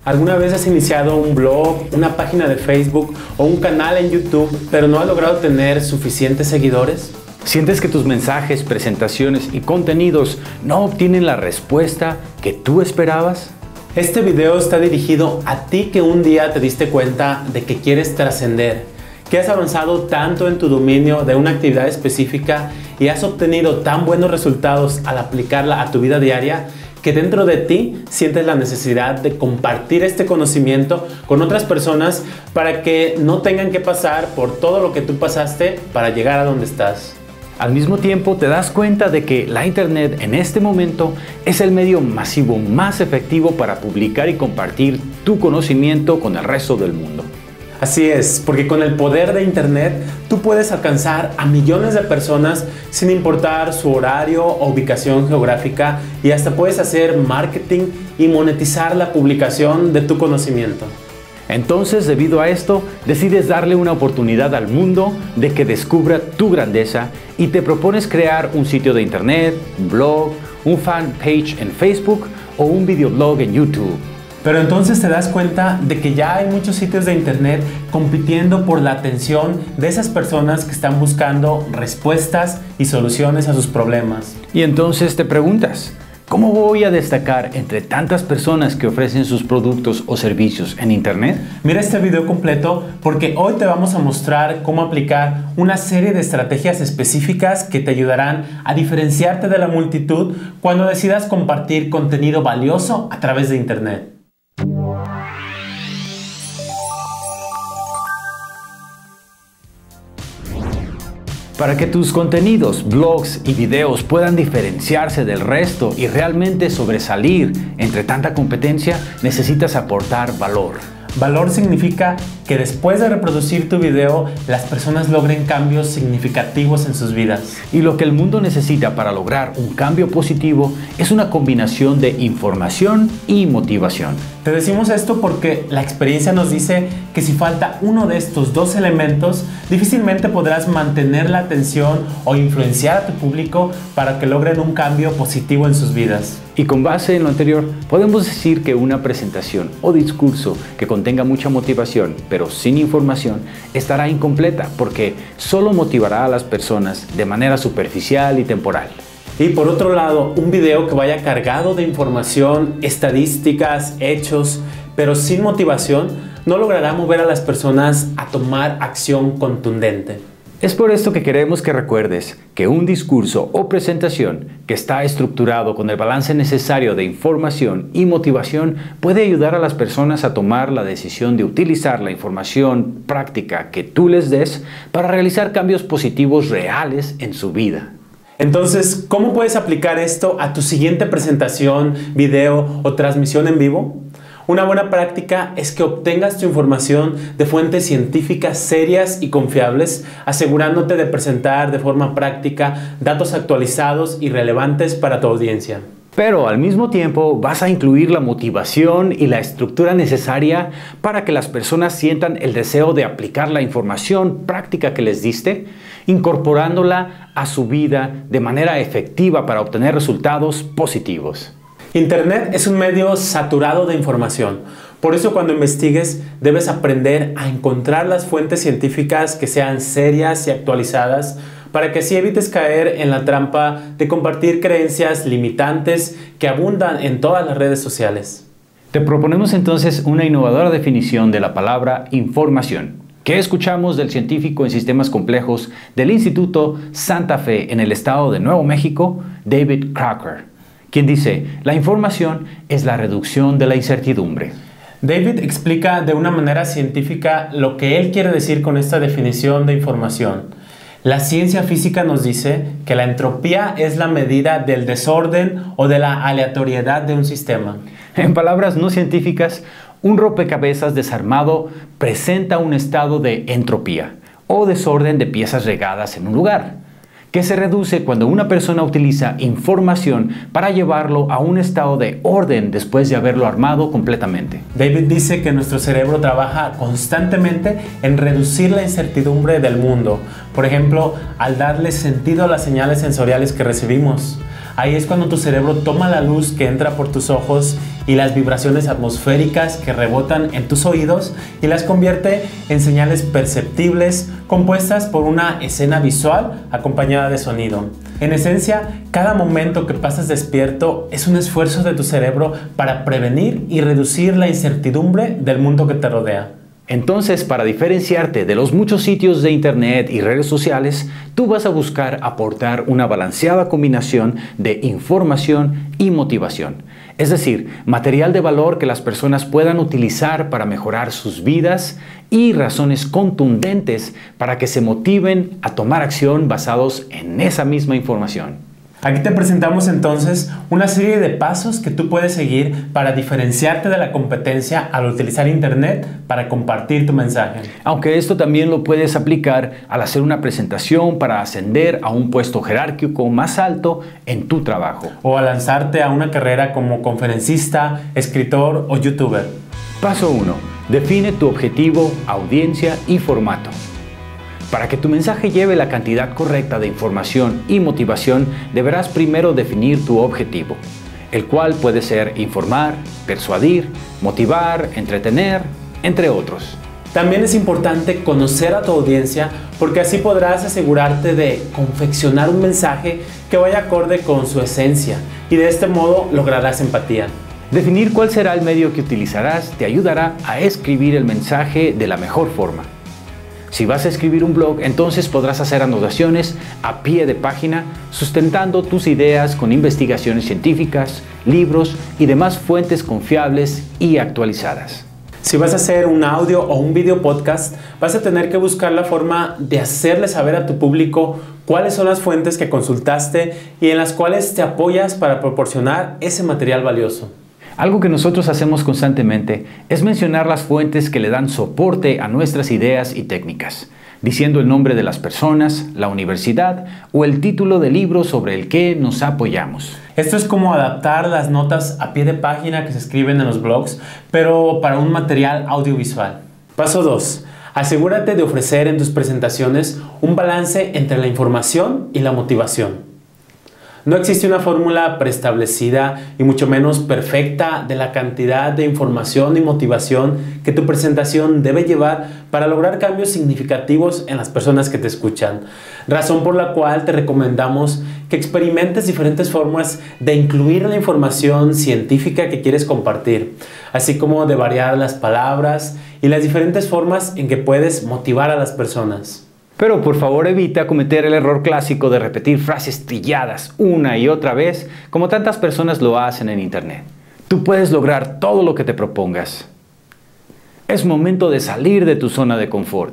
¿Alguna vez has iniciado un blog, una página de Facebook o un canal en YouTube, pero no has logrado tener suficientes seguidores? ¿Sientes que tus mensajes, presentaciones y contenidos no obtienen la respuesta que tú esperabas? Este video está dirigido a ti que un día te diste cuenta de que quieres trascender, que has avanzado tanto en tu dominio de una actividad específica y has obtenido tan buenos resultados al aplicarla a tu vida diaria que dentro de ti sientes la necesidad de compartir este conocimiento con otras personas para que no tengan que pasar por todo lo que tú pasaste para llegar a donde estás. Al mismo tiempo te das cuenta de que la Internet en este momento es el medio masivo más efectivo para publicar y compartir tu conocimiento con el resto del mundo. Así es, porque con el poder de Internet tú puedes alcanzar a millones de personas sin importar su horario o ubicación geográfica y hasta puedes hacer marketing y monetizar la publicación de tu conocimiento. Entonces, debido a esto, decides darle una oportunidad al mundo de que descubra tu grandeza y te propones crear un sitio de Internet, un blog, un fanpage en Facebook o un videoblog en YouTube. Pero entonces te das cuenta de que ya hay muchos sitios de Internet compitiendo por la atención de esas personas que están buscando respuestas y soluciones a sus problemas. Y entonces te preguntas, ¿cómo voy a destacar entre tantas personas que ofrecen sus productos o servicios en Internet? Mira este video completo porque hoy te vamos a mostrar cómo aplicar una serie de estrategias específicas que te ayudarán a diferenciarte de la multitud cuando decidas compartir contenido valioso a través de Internet. Para que tus contenidos, blogs y videos puedan diferenciarse del resto y realmente sobresalir entre tanta competencia, necesitas aportar valor. Valor significa que después de reproducir tu video, las personas logren cambios significativos en sus vidas. Y lo que el mundo necesita para lograr un cambio positivo es una combinación de información y motivación. Te decimos esto porque la experiencia nos dice que si falta uno de estos dos elementos, difícilmente podrás mantener la atención o influenciar a tu público para que logren un cambio positivo en sus vidas. Y con base en lo anterior, podemos decir que una presentación o discurso que contenga mucha motivación, pero sin información, estará incompleta porque solo motivará a las personas de manera superficial y temporal. Y por otro lado, un video que vaya cargado de información, estadísticas, hechos, pero sin motivación, no logrará mover a las personas a tomar acción contundente. Es por esto que queremos que recuerdes que un discurso o presentación que está estructurado con el balance necesario de información y motivación puede ayudar a las personas a tomar la decisión de utilizar la información práctica que tú les des para realizar cambios positivos reales en su vida. Entonces, ¿cómo puedes aplicar esto a tu siguiente presentación, video o transmisión en vivo? Una buena práctica es que obtengas tu información de fuentes científicas serias y confiables, asegurándote de presentar de forma práctica datos actualizados y relevantes para tu audiencia. Pero al mismo tiempo vas a incluir la motivación y la estructura necesaria para que las personas sientan el deseo de aplicar la información práctica que les diste, incorporándola a su vida de manera efectiva para obtener resultados positivos. Internet es un medio saturado de información. Por eso cuando investigues debes aprender a encontrar las fuentes científicas que sean serias y actualizadas para que así evites caer en la trampa de compartir creencias limitantes que abundan en todas las redes sociales. Te proponemos entonces una innovadora definición de la palabra información, que escuchamos del científico en sistemas complejos del Instituto Santa Fe en el estado de Nuevo México, David Crocker, quien dice: la información es la reducción de la incertidumbre. David explica de una manera científica lo que él quiere decir con esta definición de información. La ciencia física nos dice que la entropía es la medida del desorden o de la aleatoriedad de un sistema. En palabras no científicas, un rompecabezas desarmado presenta un estado de entropía o desorden de piezas regadas en un lugar, que se reduce cuando una persona utiliza información para llevarlo a un estado de orden después de haberlo armado completamente. David dice que nuestro cerebro trabaja constantemente en reducir la incertidumbre del mundo, por ejemplo, al darle sentido a las señales sensoriales que recibimos. Ahí es cuando tu cerebro toma la luz que entra por tus ojos y las vibraciones atmosféricas que rebotan en tus oídos y las convierte en señales perceptibles compuestas por una escena visual acompañada de sonido. En esencia, cada momento que pasas despierto es un esfuerzo de tu cerebro para prevenir y reducir la incertidumbre del mundo que te rodea. Entonces, para diferenciarte de los muchos sitios de internet y redes sociales, tú vas a buscar aportar una balanceada combinación de información y motivación. Es decir, material de valor que las personas puedan utilizar para mejorar sus vidas y razones contundentes para que se motiven a tomar acción basados en esa misma información. Aquí te presentamos entonces una serie de pasos que tú puedes seguir para diferenciarte de la competencia al utilizar internet para compartir tu mensaje. Aunque esto también lo puedes aplicar al hacer una presentación para ascender a un puesto jerárquico más alto en tu trabajo. O al lanzarte a una carrera como conferencista, escritor o youtuber. Paso 1. Define tu objetivo, audiencia y formato. Para que tu mensaje lleve la cantidad correcta de información y motivación, deberás primero definir tu objetivo, el cual puede ser informar, persuadir, motivar, entretener, entre otros. También es importante conocer a tu audiencia porque así podrás asegurarte de confeccionar un mensaje que vaya acorde con su esencia y de este modo lograrás empatía. Definir cuál será el medio que utilizarás te ayudará a escribir el mensaje de la mejor forma. Si vas a escribir un blog, entonces podrás hacer anotaciones a pie de página, sustentando tus ideas con investigaciones científicas, libros y demás fuentes confiables y actualizadas. Si vas a hacer un audio o un video podcast, vas a tener que buscar la forma de hacerle saber a tu público cuáles son las fuentes que consultaste y en las cuales te apoyas para proporcionar ese material valioso. Algo que nosotros hacemos constantemente es mencionar las fuentes que le dan soporte a nuestras ideas y técnicas, diciendo el nombre de las personas, la universidad o el título del libro sobre el que nos apoyamos. Esto es como adaptar las notas a pie de página que se escriben en los blogs, pero para un material audiovisual. Paso 2. Asegúrate de ofrecer en tus presentaciones un balance entre la información y la motivación. No existe una fórmula preestablecida y mucho menos perfecta de la cantidad de información y motivación que tu presentación debe llevar para lograr cambios significativos en las personas que te escuchan. Razón por la cual te recomendamos que experimentes diferentes formas de incluir la información científica que quieres compartir, así como de variar las palabras y las diferentes formas en que puedes motivar a las personas. Pero por favor evita cometer el error clásico de repetir frases trilladas una y otra vez, como tantas personas lo hacen en internet. Tú puedes lograr todo lo que te propongas. Es momento de salir de tu zona de confort.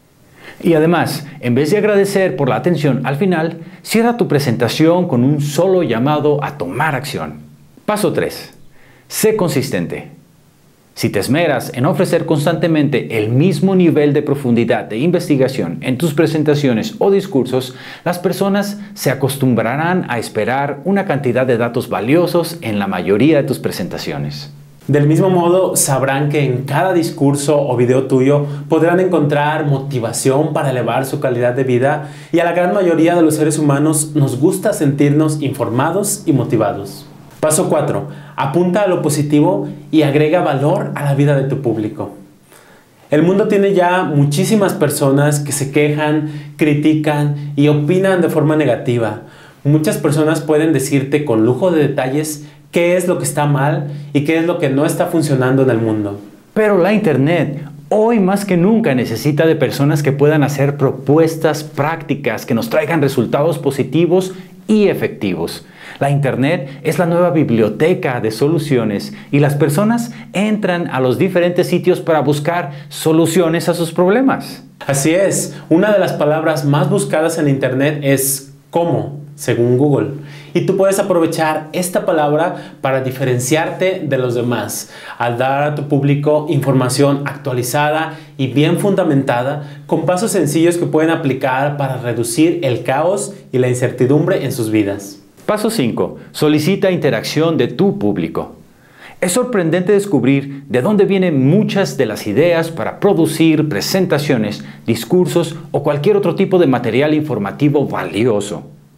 Y además, en vez de agradecer por la atención al final, cierra tu presentación con un solo llamado a tomar acción. Paso 3. Sé consistente. Si te esmeras en ofrecer constantemente el mismo nivel de profundidad de investigación en tus presentaciones o discursos, las personas se acostumbrarán a esperar una cantidad de datos valiosos en la mayoría de tus presentaciones. Del mismo modo, sabrán que en cada discurso o video tuyo podrán encontrar motivación para elevar su calidad de vida y a la gran mayoría de los seres humanos nos gusta sentirnos informados y motivados. Paso 4. Apunta a lo positivo y agrega valor a la vida de tu público. El mundo tiene ya muchísimas personas que se quejan, critican y opinan de forma negativa. Muchas personas pueden decirte con lujo de detalles qué es lo que está mal y qué es lo que no está funcionando en el mundo. Pero la internet hoy más que nunca necesita de personas que puedan hacer propuestas prácticas que nos traigan resultados positivos y efectivos. La internet es la nueva biblioteca de soluciones y las personas entran a los diferentes sitios para buscar soluciones a sus problemas. Así es, una de las palabras más buscadas en internet es ¿cómo?, según Google. Y tú puedes aprovechar esta palabra para diferenciarte de los demás, al dar a tu público información actualizada y bien fundamentada, con pasos sencillos que pueden aplicar para reducir el caos y la incertidumbre en sus vidas. Paso 5. Solicita interacción de tu público. Es sorprendente descubrir de dónde vienen muchas de las ideas para producir presentaciones, discursos o cualquier otro tipo de material informativo valioso.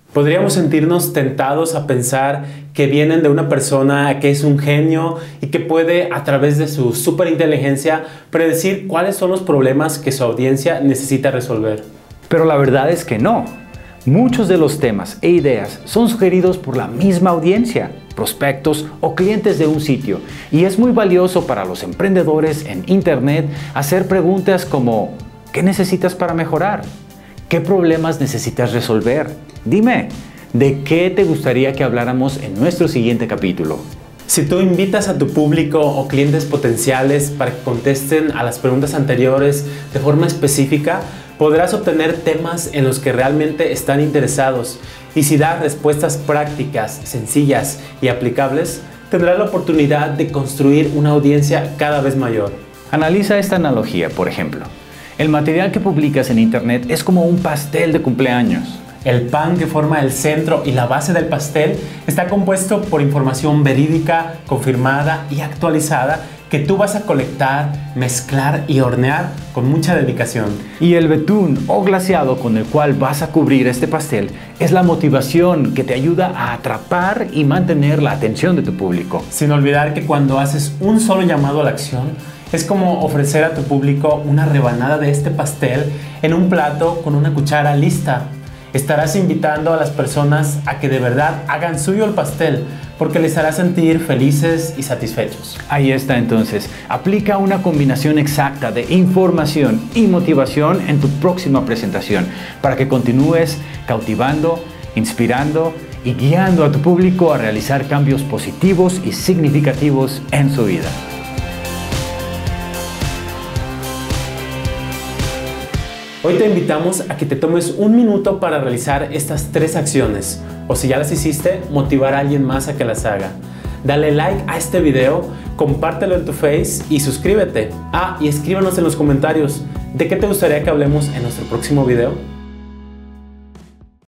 Podríamos sentirnos tentados a pensar que vienen de una persona que es un genio y que puede, a través de su superinteligencia, predecir cuáles son los problemas que su audiencia necesita resolver. Pero la verdad es que no. Muchos de los temas e ideas son sugeridos por la misma audiencia, prospectos o clientes de un sitio, y es muy valioso para los emprendedores en Internet hacer preguntas como: ¿qué necesitas para mejorar? ¿Qué problemas necesitas resolver? Dime, ¿de qué te gustaría que habláramos en nuestro siguiente capítulo? Si tú invitas a tu público o clientes potenciales para que contesten a las preguntas anteriores de forma específica, podrás obtener temas en los que realmente están interesados, y si das respuestas prácticas, sencillas y aplicables, tendrás la oportunidad de construir una audiencia cada vez mayor. Analiza esta analogía, por ejemplo. El material que publicas en Internet es como un pastel de cumpleaños. El pan que forma el centro y la base del pastel está compuesto por información verídica, confirmada y actualizada que tú vas a colectar, mezclar y hornear con mucha dedicación. Y el betún o glaseado con el cual vas a cubrir este pastel es la motivación que te ayuda a atrapar y mantener la atención de tu público. Sin olvidar que cuando haces un solo llamado a la acción, es como ofrecer a tu público una rebanada de este pastel en un plato con una cuchara lista. Estarás invitando a las personas a que de verdad hagan suyo el pastel, porque les hará sentir felices y satisfechos. Ahí está entonces. Aplica una combinación exacta de información y motivación en tu próxima presentación para que continúes cautivando, inspirando y guiando a tu público a realizar cambios positivos y significativos en su vida. Hoy te invitamos a que te tomes un minuto para realizar estas 3 acciones, o si ya las hiciste, motivar a alguien más a que las haga. Dale like a este video, compártelo en tu Face y suscríbete. Y escríbanos en los comentarios de qué te gustaría que hablemos en nuestro próximo video.